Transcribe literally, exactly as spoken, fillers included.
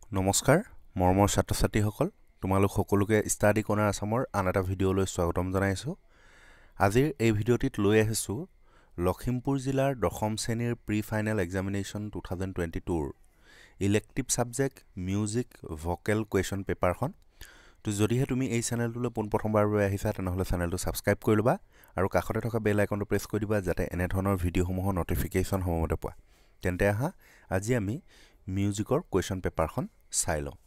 নমস্কাৰ মৰমৰ ছাত্ৰ ছাত্ৰীসকল তোমালোক সকলোকে ষ্টাডি কৰ্ণাৰ আসামৰ আন এটা ভিডিঅ'লৈ স্বাগতম জনাইছো আজিৰ এই ভিডিঅ'টিত লৈ আহিছো লখিমপুৰ জিলাৰ দশম শ্ৰেণীৰ pre final examination two thousand twenty two ৰ elective subject music vocal question পেপাৰখন তো যদিহে তুমি এই চেনেলটোলৈ পোন প্ৰথমবাৰ বাবে আহিছা তেনেহলে চেনেলটো সাবস্ক্ৰাইব কৰি লবা আৰু কাষতে থকা বেল আইকনটো প্ৰেছ কৰি দিবা যাতে এনে ধৰণৰ ভিডিঅ'সমূহৰ নটিফিকেশ্যন সময়মতে পোৱা তেন্তে আহা আজি আমি মিউজিকৰ কোৱেশ্চন পেপাৰখন চাই লওঁ